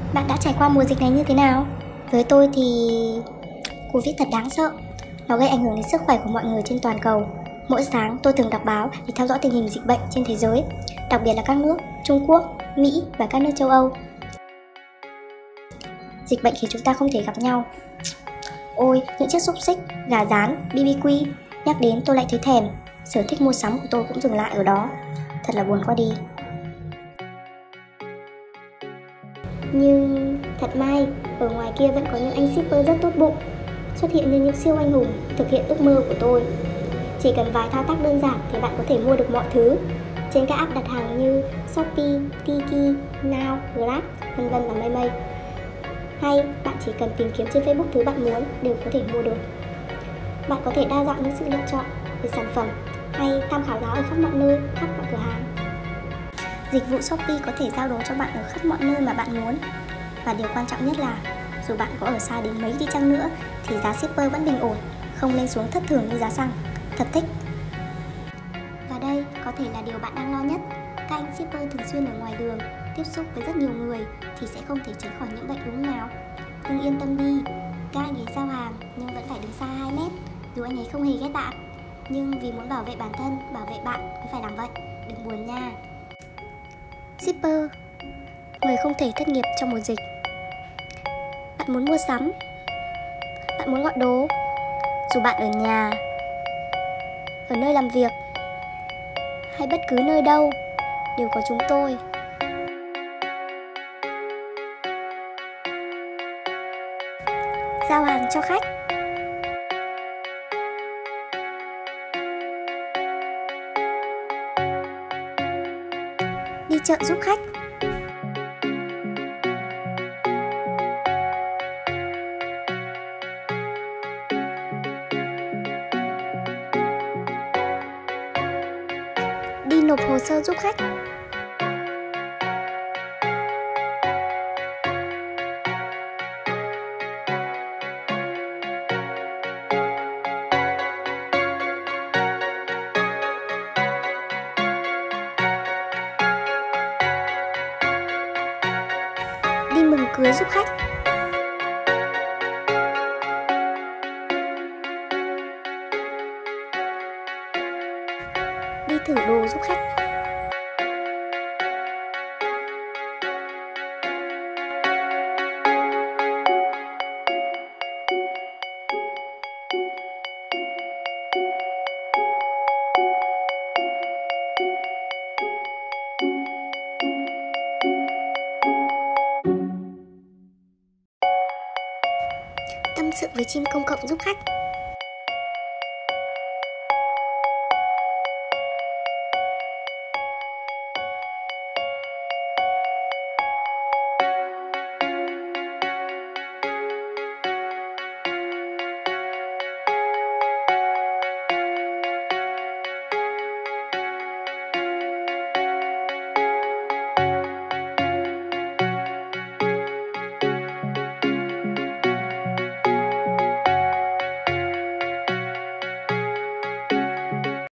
Bạn đã trải qua mùa dịch này như thế nào? Với tôi thì Covid thật đáng sợ. Nó gây ảnh hưởng đến sức khỏe của mọi người trên toàn cầu. Mỗi sáng tôi thường đọc báo để theo dõi tình hình dịch bệnh trên thế giới, đặc biệt là các nước Trung Quốc, Mỹ và các nước châu Âu. Dịch bệnh khiến chúng ta không thể gặp nhau. Ôi, những chiếc xúc xích, gà rán, BBQ, nhắc đến tôi lại thấy thèm. Sở thích mua sắm của tôi cũng dừng lại ở đó. Thật là buồn quá đi. Nhưng thật may, ở ngoài kia vẫn có những anh shipper rất tốt bụng, xuất hiện như những siêu anh hùng, thực hiện ước mơ của tôi. Chỉ cần vài thao tác đơn giản thì bạn có thể mua được mọi thứ trên các app đặt hàng như Shopee, Tiki, Now, Grab, vân vân và mây mây. Hay bạn chỉ cần tìm kiếm trên Facebook thứ bạn muốn đều có thể mua được. Bạn có thể đa dạng những sự lựa chọn về sản phẩm hay tham khảo giá ở khắp mọi nơi, khắp mọi cửa hàng. Dịch vụ Shopee có thể giao đồ cho bạn ở khắp mọi nơi mà bạn muốn. Và điều quan trọng nhất là dù bạn có ở xa đến mấy đi chăng nữa thì giá shipper vẫn bình ổn, không lên xuống thất thường như giá xăng. Thật thích. Và đây có thể là điều bạn đang lo nhất. Các anh shipper thường xuyên ở ngoài đường, tiếp xúc với rất nhiều người thì sẽ không thể tránh khỏi những bệnh đúng nào. Nhưng yên tâm đi, các anh ấy giao hàng nhưng vẫn phải đứng xa 2 mét. Dù anh ấy không hề ghét bạn, nhưng vì muốn bảo vệ bản thân, bảo vệ bạn mới phải làm vậy. Đừng buồn nha. Shipper, người không thể thất nghiệp trong mùa dịch. Bạn muốn mua sắm, bạn muốn gọi đồ, dù bạn ở nhà, ở nơi làm việc hay bất cứ nơi đâu, đều có chúng tôi. Giao hàng cho khách, đi chợ giúp khách, đi nộp hồ sơ giúp khách, đi mừng cưới giúp khách, đi thử đồ giúp khách. Tâm sự với chim công cộng giúp khách.